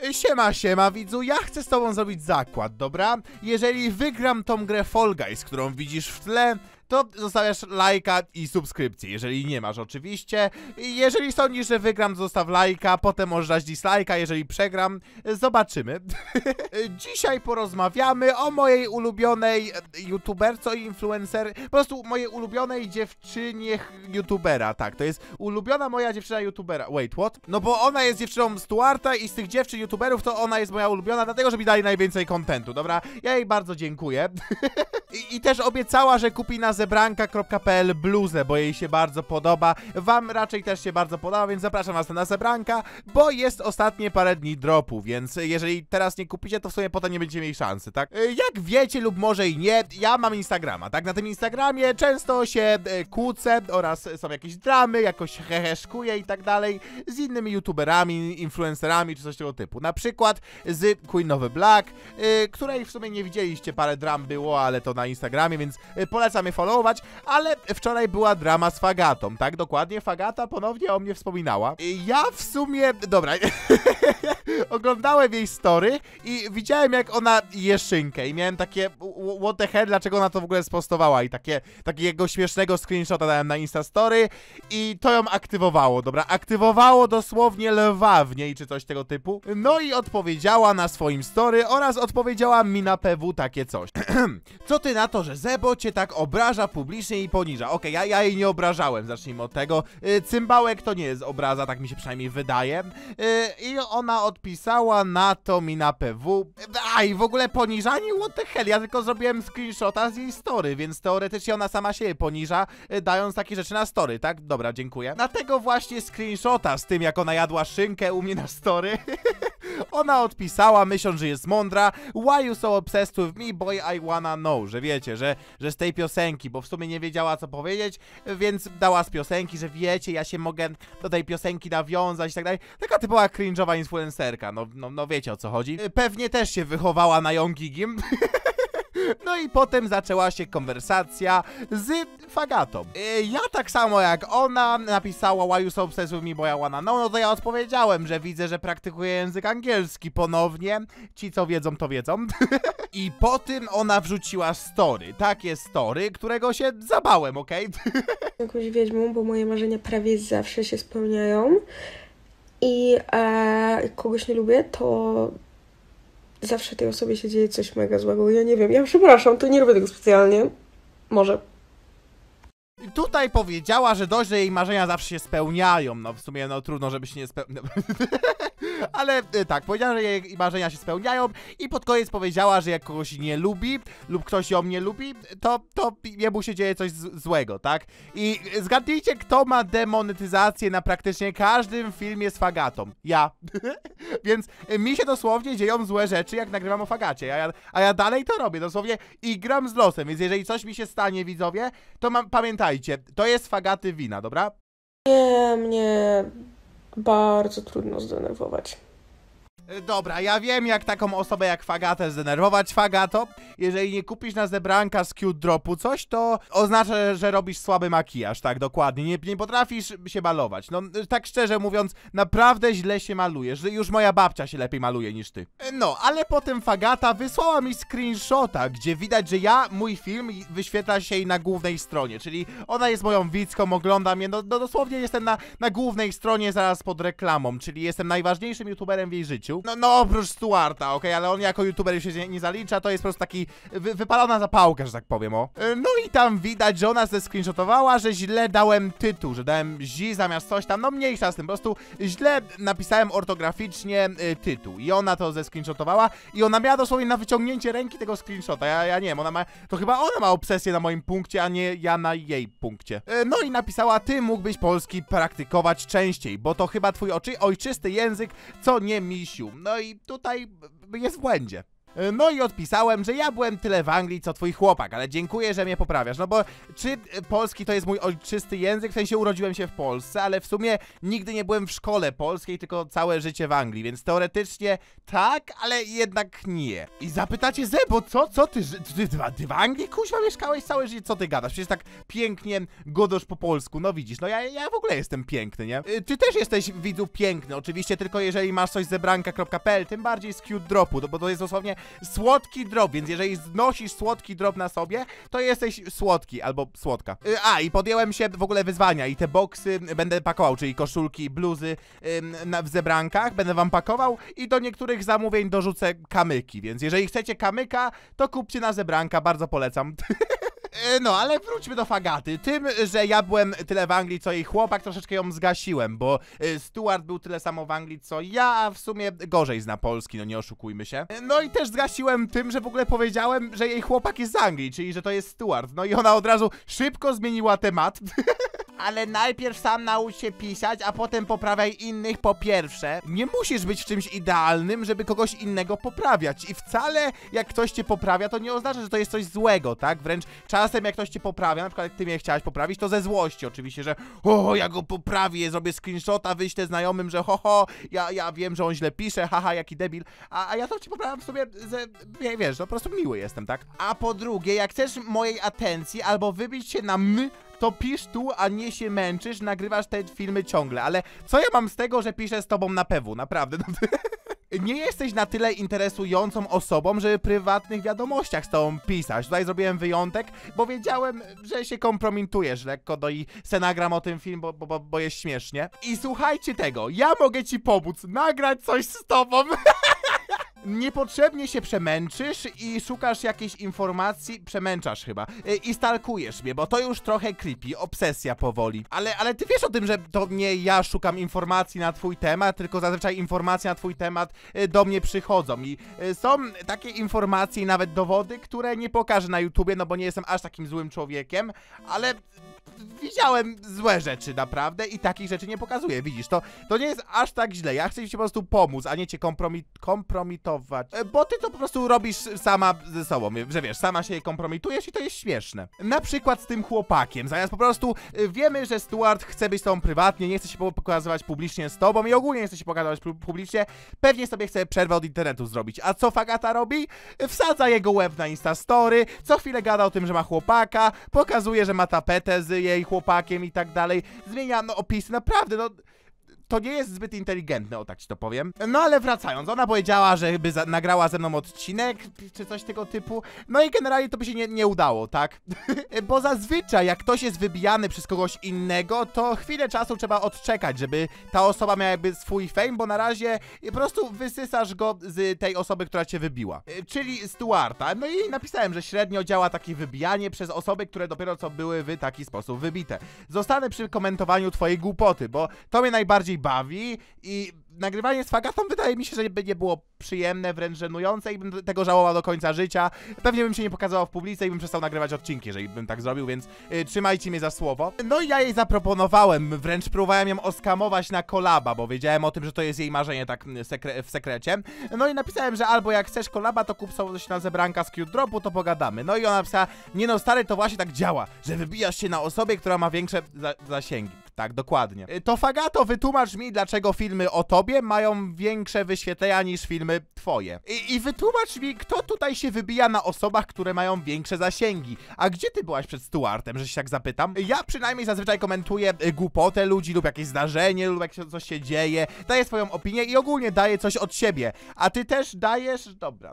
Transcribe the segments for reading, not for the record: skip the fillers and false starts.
Siema widzu, ja chcę z tobą zrobić zakład, dobra? Jeżeli wygram tą grę Fall Guys, którą widzisz w tle, to zostawiasz lajka i subskrypcję, jeżeli nie masz oczywiście. Jeżeli sądzisz, że wygram, to zostaw lajka, potem możesz dać dislajka, jeżeli przegram, zobaczymy. Dzisiaj porozmawiamy o mojej ulubionej youtuberce i influencer, po prostu mojej ulubionej dziewczynie youtubera, tak, to jest ulubiona moja dziewczyna youtubera. Wait, what? No bo ona jest dziewczyną Stuarta i z tych dziewczyn youtuberów to ona jest moja ulubiona, dlatego że mi dali najwięcej kontentu, dobra? Ja jej bardzo dziękuję. I też obiecała, że kupi na zebranka.pl bluzę, bo jej się bardzo podoba. Wam raczej też się bardzo podoba, więc zapraszam was na Zebranka, bo jest ostatnie parę dni dropu, więc jeżeli teraz nie kupicie, to w sumie potem nie będziecie mieli szansy, tak? Jak wiecie lub może i nie, ja mam Instagrama, tak? Na tym Instagramie często się kłócę oraz są jakieś dramy, jakoś heheszkuję i tak dalej z innymi youtuberami, influencerami czy coś tego typu. Na przykład z Queen of Black, której w sumie nie widzieliście, parę dram było, ale to na Instagramie, więc polecam je followować, ale wczoraj była drama z Fagatą, tak? Dokładnie, Fagata ponownie o mnie wspominała. Ja w sumie, dobra, oglądałem jej story i widziałem, jak ona je szynkę i miałem takie, what the hell, dlaczego ona to w ogóle spostowała i takiego śmiesznego screenshota dałem na Instastory i to ją aktywowało, dobra? Aktywowało dosłownie lwa w niej, czy coś tego typu. No i odpowiedziała na swoim story oraz odpowiedziała mi na PW takie coś. Co ty na to, że Zebo cię tak obraża publicznie i poniża? Okej, ja jej nie obrażałem, zacznijmy od tego. Cymbałek to nie jest obraza, tak mi się przynajmniej wydaje. I ona odpisała na to mi na PW. I w ogóle poniżanie? What the hell? Ja tylko zrobiłem screenshota z jej story, więc teoretycznie ona sama siebie poniża, dając takie rzeczy na story, tak? Dobra, dziękuję. Na tego właśnie screenshota z tym, jak ona jadła szynkę u mnie na story, ona odpisała, myśląc, że jest mądra: Why you so obsessed with me, boy, I wanna know. Że wiecie, że z tej piosenki, bo w sumie nie wiedziała, co powiedzieć, więc dała z piosenki, że wiecie, ja się mogę do tej piosenki nawiązać i tak dalej. Taka typowa cringe'owa influencerka, no wiecie, o co chodzi. Pewnie też się wychowała na Youngigim. No i potem zaczęła się konwersacja z Fagatą. Ja tak samo jak ona napisała Why you so obsessed with me, bo ja wanna know, no to ja odpowiedziałem, że widzę, że praktykuje język angielski ponownie. Ci, co wiedzą, to wiedzą. I po tym ona wrzuciła story. Takie story, którego się zabałem, okej? Jakąś wiedźmą, bo moje marzenia prawie zawsze się spełniają. I jak kogoś nie lubię, to zawsze tej osobie się dzieje coś mega złego. Ja nie wiem, ja przepraszam, to nie robię tego specjalnie. Może. Tutaj powiedziała, że dość, że jej marzenia zawsze się spełniają. No w sumie, no trudno, żeby się nie spełniały. Ale tak, powiedziała, że jej marzenia się spełniają i pod koniec powiedziała, że jak kogoś nie lubi lub ktoś ją nie lubi, to jemu się dzieje coś złego, tak? I zgadnijcie, kto ma demonetyzację na praktycznie każdym filmie z Fagatą. Ja. Więc mi się dosłownie dzieją złe rzeczy, jak nagrywam o Fagacie, a ja dalej to robię, dosłownie, i gram z losem, więc jeżeli coś mi się stanie, widzowie, to pamiętajcie, to jest Fagaty wina, dobra? Nie, mnie bardzo trudno zdenerwować. Dobra, ja wiem, jak taką osobę jak Fagatę zdenerwować. Fagato, jeżeli nie kupisz na Zebranka z Cute Dropu coś, to oznacza, że robisz słaby makijaż, tak, dokładnie. Nie potrafisz się malować. No, tak szczerze mówiąc, naprawdę źle się malujesz, że już moja babcia się lepiej maluje niż ty. No, ale potem Fagata wysłała mi screenshota, gdzie widać, że mój film wyświetla się jej na głównej stronie, czyli ona jest moją widzką, ogląda mnie, no dosłownie jestem na głównej stronie zaraz pod reklamą, czyli jestem najważniejszym youtuberem w jej życiu. No oprócz Stuarta, okej, ale on jako youtuber już się nie zalicza, to jest po prostu taki wypalona zapałka, że tak powiem, o. No i tam widać, że ona zescreenshotowała, że źle dałem tytuł, że dałem zi zamiast coś tam, no mniejsza z tym, po prostu źle napisałem ortograficznie tytuł i ona to zescreenshotowała i ona miała dosłownie na wyciągnięcie ręki tego screenshota, ja nie wiem, to chyba ona ma obsesję na moim punkcie, a nie ja na jej punkcie. No i napisała: ty mógłbyś polski praktykować częściej, bo to chyba twój ojczysty język, co nie misiu. No i tutaj jest w błędzie. No i odpisałem, że ja byłem tyle w Anglii, co twój chłopak, ale dziękuję, że mnie poprawiasz, no bo czy polski to jest mój ojczysty język? W sensie urodziłem się w Polsce, ale w sumie nigdy nie byłem w szkole polskiej, tylko całe życie w Anglii, więc teoretycznie tak, ale jednak nie. I zapytacie, Zebo, co ty w Anglii, kuźwa, mieszkałeś całe życie, co ty gadasz? Przecież tak pięknie godosz po polsku, no widzisz, no ja w ogóle jestem piękny, nie? Ty też jesteś, widzu, piękny, oczywiście, tylko jeżeli masz coś z zebranka.pl, tym bardziej z cute dropu, bo to jest dosłownie słodki drop, więc jeżeli znosisz słodki drop na sobie, to jesteś słodki albo słodka. I podjąłem się w ogóle wyzwania i te boksy będę pakował, czyli koszulki, bluzy w zebrankach, będę wam pakował i do niektórych zamówień dorzucę kamyki, więc jeżeli chcecie kamyka, to kupcie na zebranka, bardzo polecam. No, ale wróćmy do Fagaty. Tym, że ja byłem tyle w Anglii, co jej chłopak, troszeczkę ją zgasiłem, bo Stuart był tyle samo w Anglii, co ja, a w sumie gorzej zna polski, no nie oszukujmy się. No i też zgasiłem tym, że w ogóle powiedziałem, że jej chłopak jest z Anglii, czyli że to jest Stuart. No i ona od razu szybko zmieniła temat. Ale najpierw sam naucz się pisać, a potem poprawiaj innych po pierwsze. Nie musisz być w czymś idealnym, żeby kogoś innego poprawiać. I wcale jak ktoś cię poprawia, to nie oznacza, że to jest coś złego, tak? Wręcz czasem jak ktoś cię poprawia, na przykład jak ty mnie chciałaś poprawić, to ze złości oczywiście, że ja go poprawię, zrobię screenshota, wyślę znajomym, że ja wiem, że on źle pisze, haha, jaki debil. A ja to ci poprawiam w sobie, wiesz, no po prostu miły jestem, tak? A po drugie, jak chcesz mojej atencji albo wybić się na to pisz tu, a nie się męczysz, nagrywasz te filmy ciągle, ale co ja mam z tego, że piszę z tobą na PW, naprawdę, no. Nie jesteś na tyle interesującą osobą, żeby w prywatnych wiadomościach z tobą pisać. Tutaj zrobiłem wyjątek, bo wiedziałem, że się kompromitujesz lekko, no i se nagram o tym film, bo jest śmiesznie. I słuchajcie tego, ja mogę ci pomóc, nagrać coś z tobą. Niepotrzebnie się przemęczysz i szukasz jakiejś informacji, przemęczasz chyba, i stalkujesz mnie, bo to już trochę creepy, obsesja powoli. Ale ty wiesz o tym, że to nie ja szukam informacji na twój temat, tylko zazwyczaj informacje na twój temat do mnie przychodzą i są takie informacje i nawet dowody, które nie pokażę na YouTubie, no bo nie jestem aż takim złym człowiekiem, ale widziałem złe rzeczy naprawdę i takich rzeczy nie pokazuję, widzisz, to nie jest aż tak źle, ja chcę ci po prostu pomóc, a nie cię kompromitować, bo ty to po prostu robisz sama ze sobą, że wiesz, sama się kompromitujesz i to jest śmieszne. Na przykład z tym chłopakiem, zamiast po prostu wiemy, że Stuart chce być z tobą prywatnie, nie chce się pokazywać publicznie z tobą i ogólnie nie chce się pokazywać publicznie, pewnie sobie chce przerwę od internetu zrobić, a co Fagata robi? Wsadza jego łeb na Instastory, co chwilę gada o tym, że ma chłopaka, pokazuje, że ma tapetę z jej chłopakiem i tak dalej, zmienia opisy, naprawdę, to nie jest zbyt inteligentne, o tak ci to powiem. No ale wracając, ona powiedziała, że by nagrała ze mną odcinek, czy coś tego typu, no i generalnie to by się nie udało, tak? Bo zazwyczaj, jak ktoś jest wybijany przez kogoś innego, to chwilę czasu trzeba odczekać, żeby ta osoba miała jakby swój fame, bo na razie po prostu wysysasz go z tej osoby, która cię wybiła. Czyli Stuarta. No i napisałem, że średnio działa takie wybijanie przez osoby, które dopiero co były w taki sposób wybite. Zostanę przy komentowaniu twojej głupoty, bo to mnie najbardziej bawi i nagrywanie z Fagatą wydaje mi się, że nie było przyjemne, wręcz żenujące i bym tego żałował do końca życia. Pewnie bym się nie pokazywał w publice i bym przestał nagrywać odcinki, jeżeli bym tak zrobił, więc trzymajcie mnie za słowo. No i ja jej zaproponowałem, wręcz próbowałem ją oskamować na kolaba, bo wiedziałem o tym, że to jest jej marzenie tak w sekrecie. No i napisałem, że albo jak chcesz kolaba, to kup sobie coś na zebranka z cute dropu, to pogadamy. No i ona napisała, nie no stary, to właśnie tak działa, że wybijasz się na osobie, która ma większe zasięgi. Tak, dokładnie. To Fagato, wytłumacz mi, dlaczego filmy o tobie mają większe wyświetlenia niż filmy twoje. I wytłumacz mi, kto tutaj się wybija na osobach, które mają większe zasięgi. A gdzie ty byłaś przed Stuartem, że się tak zapytam? Ja przynajmniej zazwyczaj komentuję głupotę ludzi lub jakieś zdarzenie, lub jak coś się dzieje. Daję swoją opinię i ogólnie daję coś od siebie. A ty też dajesz... Dobra.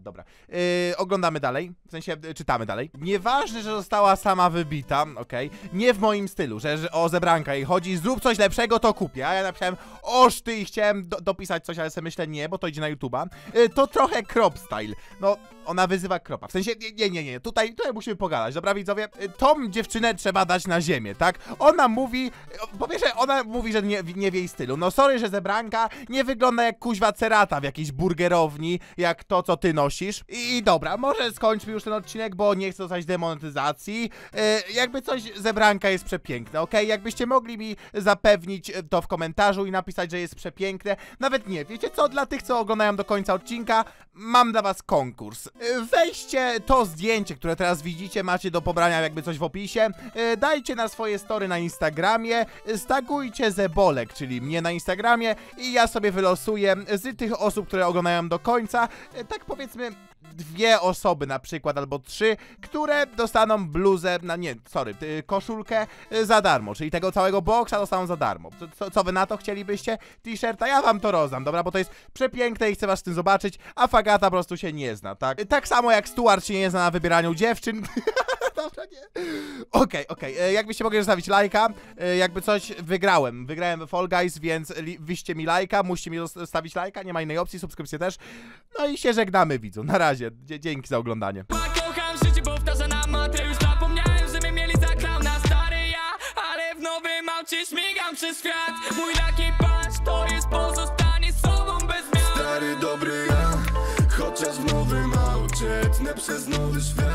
Oglądamy dalej. W sensie, czytamy dalej. Nieważne, że została sama wybita, okej. Nie w moim stylu, że o zebranka jej chodzi, zrób coś lepszego, to kupię. A ja napisałem, oż ty, i chciałem dopisać coś, ale sobie myślę, nie, bo to idzie na YouTube'a. To trochę crop style. No, ona wyzywa kropa. W sensie, nie. Tutaj musimy pogadać, dobra widzowie? Tą dziewczynę trzeba dać na ziemię, tak? Ona mówi, po pierwsze, ona mówi, że nie w jej stylu. No sorry, że zebranka nie wygląda jak kuźwa cerata w jakiejś burgerowni, jak to, co ty nosisz. I dobra, może skończmy już ten odcinek, bo nie chcę dostać demonetyzacji. Jakby coś, zebranka jest przepiękne, okej? Jakbyście mogli mi zapewnić to w komentarzu i napisać, że jest przepiękne. Nawet nie, wiecie co? Dla tych, co oglądają do końca odcinka, mam dla was konkurs. Weźcie to zdjęcie, które teraz widzicie, macie do pobrania jakby coś w opisie, dajcie na swoje story na Instagramie, stagujcie Zebolek, czyli mnie na Instagramie i ja sobie wylosuję z tych osób, które oglądają do końca, tak powiedzmy 2 osoby na przykład, albo 3, które dostaną bluzę, koszulkę za darmo, czyli tego całego boksa dostaną za darmo. Co wy na to chcielibyście? T-shirta? Ja wam to rozdam, dobra, bo to jest przepiękne i chcę was z tym zobaczyć, a Fagata po prostu się nie zna, tak? Tak samo jak Stuart się nie zna na wybieraniu dziewczyn. Dobra, nie. Okej. Jakbyście mogli zostawić lajka, jakby coś wygrałem we Fall Guys, więc wyście mi lajka, musicie mi zostawić lajka, nie ma innej opcji, subskrypcję też. No i się żegnamy, widzom. Na razie, dzięki za oglądanie. Kocham życie, powtarza na matę. Już zapomniałem, że mnie mieli za klauna, stary ja. Ale w nowym aucie śmigam przez świat. Mój lucky punch to jest pozostanie sobą bez zmian. Stary dobry ja, chociaż w nowym aucie tnę przez nowy świat.